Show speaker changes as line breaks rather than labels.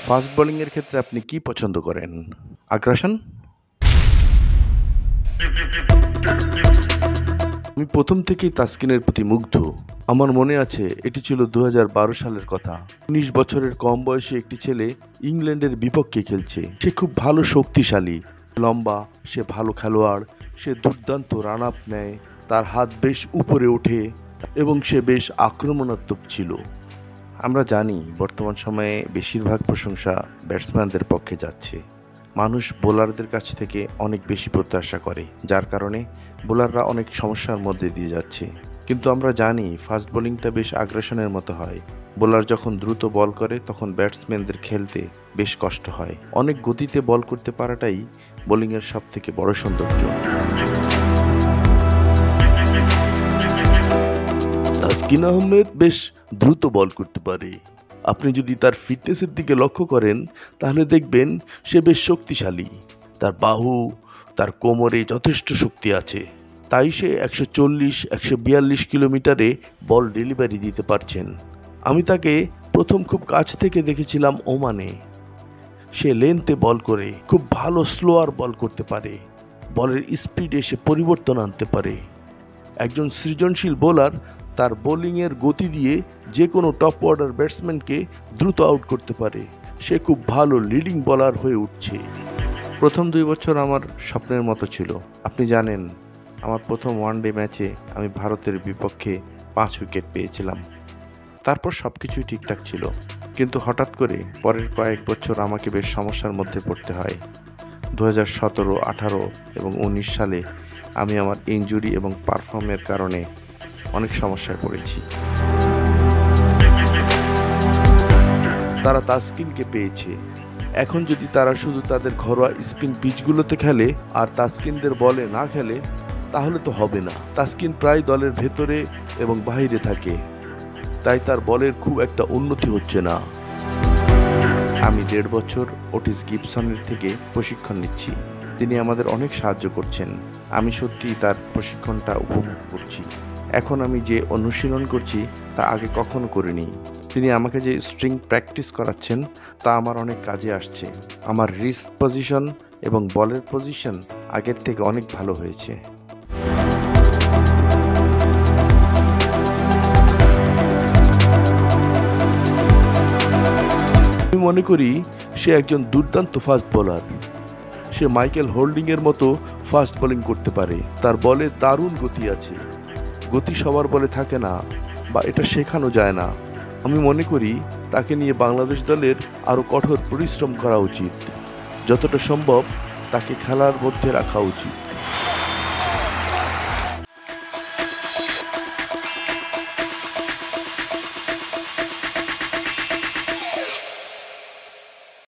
Fast বোলিংয়ের ক্ষেত্রে আপনি কি পছন্দ করেন? আগ্রাসন? আমি প্রথম থেকেই তাসকিনের প্রতি মুগ্ধ। আমার মনে আছে এটি ছিল ২০১২ সালের কথা। ১৯ বছরের কম বয়সী একটি ছেলে ইংল্যান্ডের বিপক্ষে খেলছে। সে খুব ভালো শক্তিশালী, লম্বা, সে ভালো খেলোয়াড়, সে দুর্দান্ত রান আপ নেয়, তার হাত বেশ উপরে ওঠে এবং সে বেশ আক্রমণাত্মক ছিল। আমরা জানি বর্তমান সময়ে বেশিরভাগ প্রশংসা ব্যাটসম্যানদের পক্ষে যাচ্ছে। মানুষ বোলারদের কাছ থেকে অনেক বেশি প্রত্যাশা করে, যার কারণে বোলাররা অনেক সমস্যার মধ্যে দিয়ে যাচ্ছে। কিন্তু আমরা জানি ফাস্ট বোলিংটা বেশ আগ্রাসনের মতো হয়। বোলার যখন দ্রুত বল করে তখন ব্যাটসম্যানদের খেলতে বেশ কষ্ট হয়। অনেক গতিতে বল করতে পারাটাই বোলিংয়ের সবথেকে বড় সৌন্দর্য। তাসকিন আহমেদ বেশ দ্রুত বল করতে পারে। আপনি যদি তার ফিটনেসের দিকে লক্ষ্য করেন তাহলে দেখবেন সে বেশ শক্তিশালী। তার বাহু, তার কোমরে যথেষ্ট শক্তি আছে, তাই সে ১৪০-১৪২ কিলোমিটারে বল ডেলিভারি দিতে পারছেন। আমি তাকে প্রথম খুব কাছ থেকে দেখেছিলাম ওমানে। সে লেন্থে বল করে খুব ভালো স্লোয়ার বল করতে পারে। বলের স্পিডে সে পরিবর্তন আনতে পারে। একজন সৃজনশীল বোলার তার বোলিংয়ের গতি দিয়ে যে কোনো টপ অর্ডার ব্যাটসম্যানকে দ্রুত আউট করতে পারে। সে খুব ভালো লিডিং বোলার হয়ে উঠছে। প্রথম ২ বছর আমার স্বপ্নের মতো ছিল। আপনি জানেন, আমার প্রথম ওয়ানডে ম্যাচে আমি ভারতের বিপক্ষে ৫ উইকেট পেয়েছিলাম। তারপর সব কিছুই ঠিকঠাক ছিল, কিন্তু হঠাৎ করে পরের কয়েক বছর আমাকে বেশ সমস্যার মধ্যে পড়তে হয়। ২০১৭, ১৮ এবং ১৯ সালে আমি আমার ইনজুরি এবং পারফর্মের কারণে অনেক সমস্যায় পড়েছি। তারা তাসকিনকে পেয়েছে। এখন যদি তারা শুধু তাদের ঘরোয়া স্পিন পিচগুলোতে খেলে আর তাসকিনদের বলে না খেলে তাহলে তো হবে না। তাসকিন প্রায় দলের ভেতরে এবং বাইরে থাকে, তাই তার বলের খুব একটা উন্নতি হচ্ছে না। আমি ১.৫ বছর ওটিস গিবসনের থেকে প্রশিক্ষণ নিচ্ছি। তিনি আমাদের অনেক সাহায্য করছেন। আমি সত্যিই তার প্রশিক্ষণটা উপভোগ করছি। এখন আমি যে অনুশীলন করছি তা আগে কখনো করিনি। তিনি আমাকে যে স্ট্রিং প্র্যাকটিস করাচ্ছেন তা আমার অনেক কাজে আসছে। আমার রিস্ট পজিশন এবং বলের পজিশন আগের থেকে অনেক ভালো হয়েছে। আমি মনে করি সে একজন দুর্দান্ত ফাস্ট বোলার। সে মাইকেল হোল্ডিংয়ের মতো ফাস্ট বোলিং করতে পারে। তার বলে দারুণ গতি আছে। গতি সবার বলে থাকে না, বা এটা শেখানো যায় না। আমি মনে করি তাকে নিয়ে বাংলাদেশ দলের আরও কঠোর পরিশ্রম করা উচিত। যতটা সম্ভব তাকে খেলার মধ্যে রাখা উচিত।